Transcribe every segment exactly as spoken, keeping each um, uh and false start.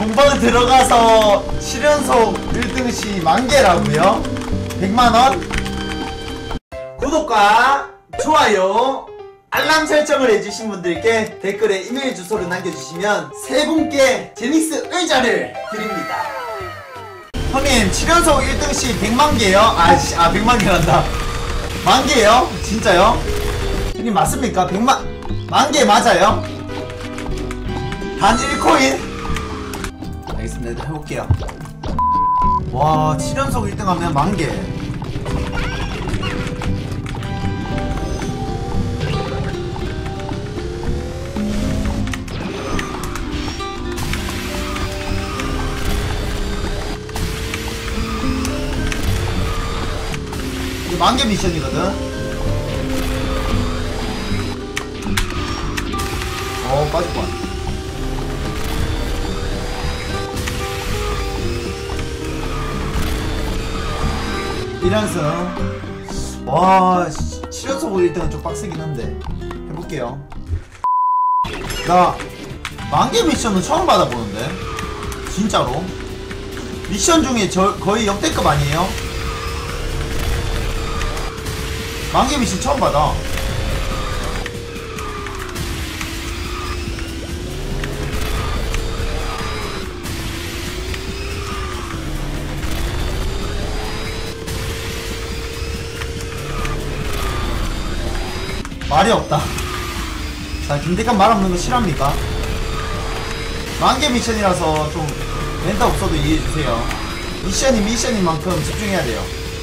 공방 들어가서 칠 연속 일 등 시 만개라고요? 백만원? 구독과 좋아요 알람 설정을 해주신 분들께 댓글에 이메일 주소를 남겨주시면 세 분께 제닉스 의자를 드립니다. 형님 칠 연속 일 등 시 백만개요? 아씨 아 백만개란다. 만개요? 진짜요? 형님 맞습니까? 백만 만개 맞아요? 단 일 코인? 알겠습니다. 일단 해볼게요. 와 칠 연속 일 등 하면 만개. 이게 만개 미션이거든. 어 빠질뻔. 일 연승. 와 칠 연속 일 등은 좀 빡세긴 한데 해볼게요. 나 만개 미션은 처음 받아보는데 진짜로. 미션 중에 저 거의 역대급 아니에요? 만개 미션 처음 받아. 말이 없다. 자, 김대감 말 없는 거 싫어합니까? 만개 미션이라서 좀 멘트 없어도 이해해주세요. 미션이 미션인 만큼 집중해야 돼요.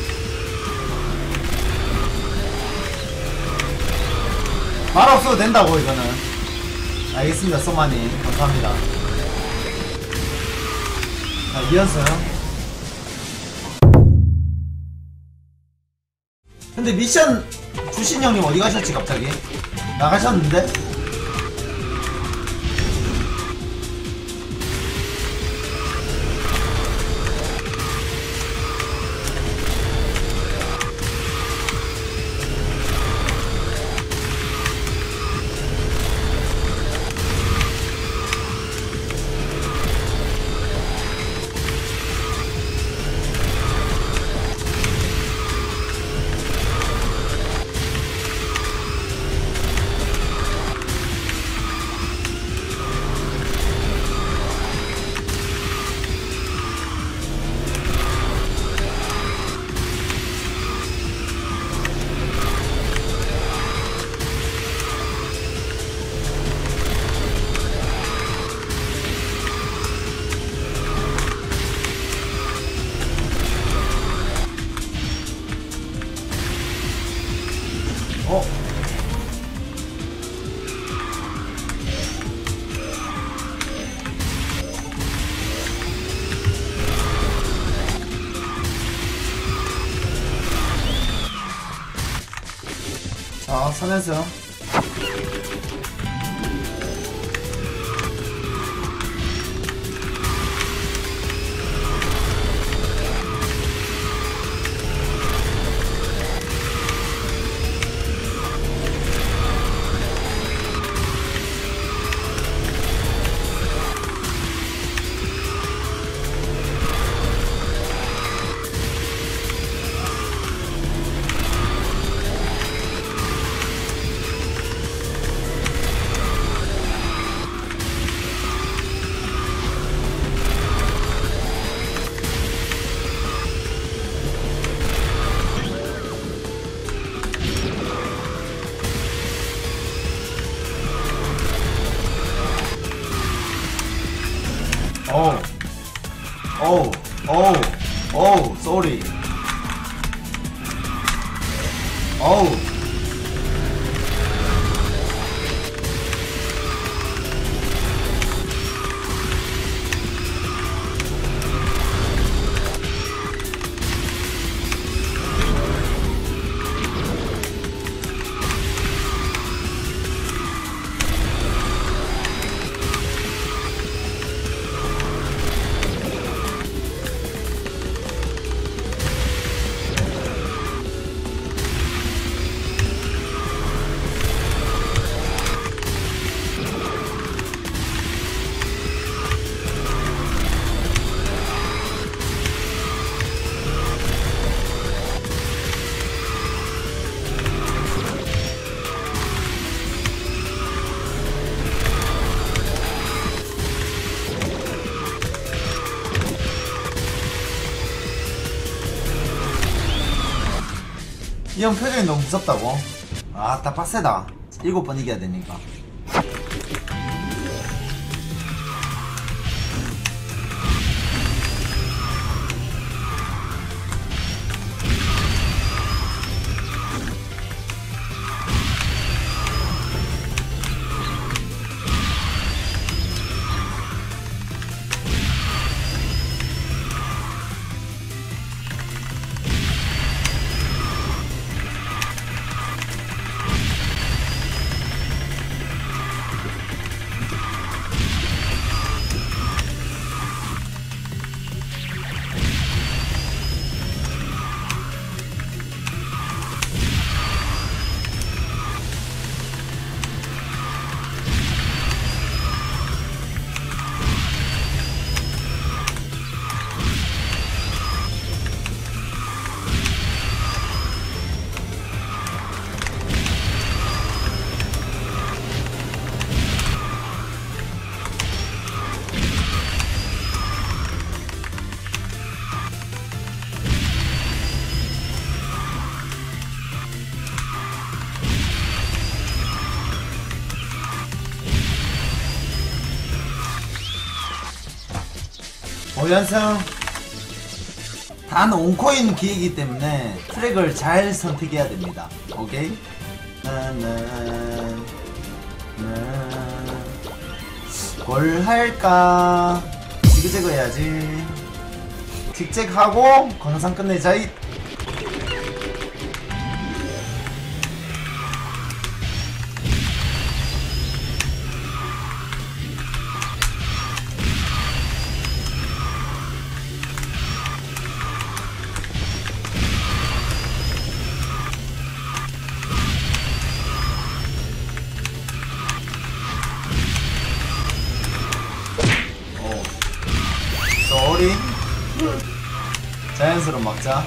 말 없어도 된다고 이거는. 알겠습니다. 소마님 감사합니다. 자, 이 연승. 근데 미션 주신 형님 어디 가셨지 갑자기? 나가셨는데? 어? 자, 삼 연승. 어우 어우 어우 어우 쏘리 어우 이 형 표정이 너무 무섭다고? 아따 빡세다. 일곱 번 이겨야 되니까. 오 연승. 단 오 코인 기회이기 때문에 트랙을 잘 선택해야 됩니다. 오케이? 나는 뭘 할까? 지그재그 해야지. 직책하고 광산 끝내자. 이 쏘리. 자연스러운 막자.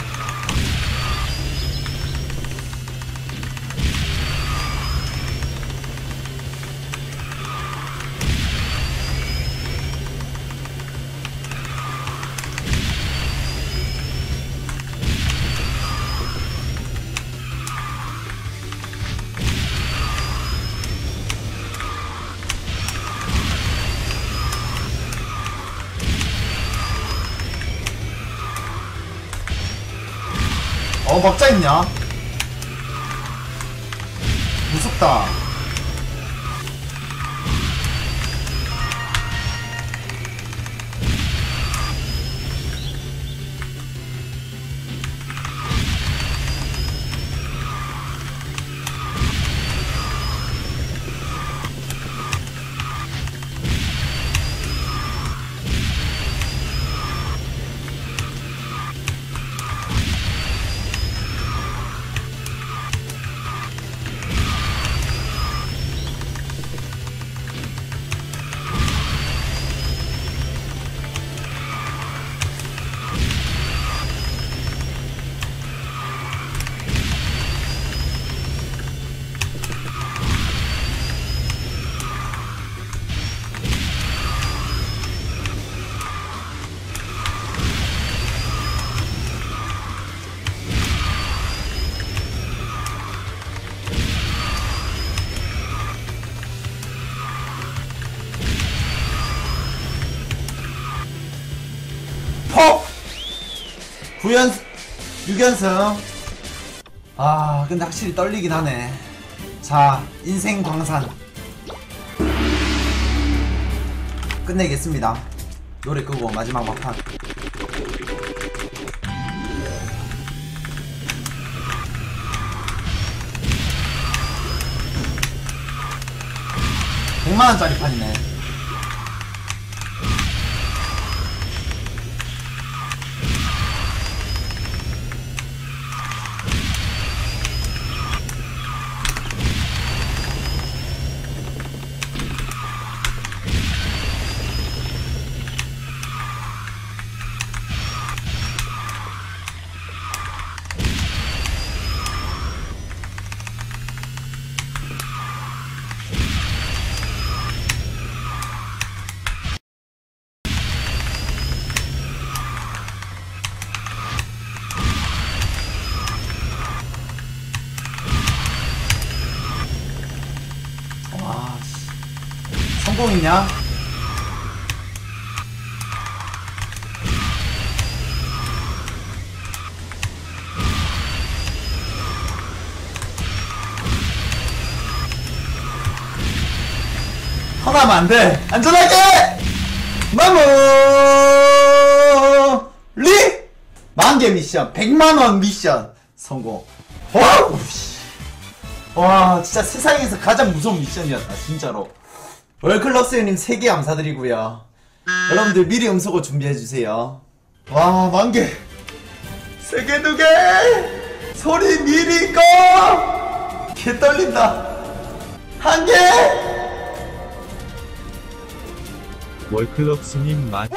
어 막자 있냐? 무섭다. 퍽! 구연승, 육연승. 아, 근데 확실히 떨리긴 하네. 자, 인생 광산. 끝내겠습니다. 노래 끄고 마지막 막판. 백만원짜리 판이네. 아, 성공이냐? 하나면 안 돼. 안전하게! 마무리! 만개 미션, 백만원 미션 성공. 와우! 와, 진짜 세상에서 가장 무서운 미션이었다, 진짜로. 월클럭스님 세 개 감사드리고요. 여러분들 미리 음소거 준비해주세요. 와, 만개. 세 개, 두 개! 소리 미리 꺼! 개 떨린다. 한 개! 월클럭스님 만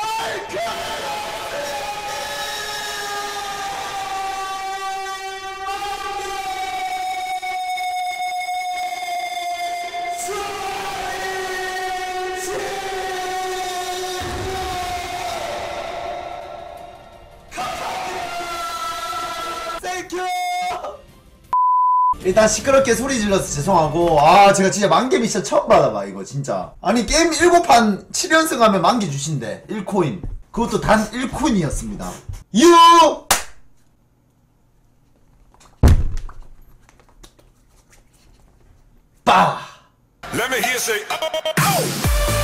일단 시끄럽게 소리 질러서 죄송하고, 아 제가 진짜 만개 미션 처음 받아봐 이거 진짜. 아니 게임 일곱 판 칠 연승 하면 만개 주신대. 일 코인, 그것도 단 일 코인이었습니다 유! 빠! Let me hear say, oh, oh.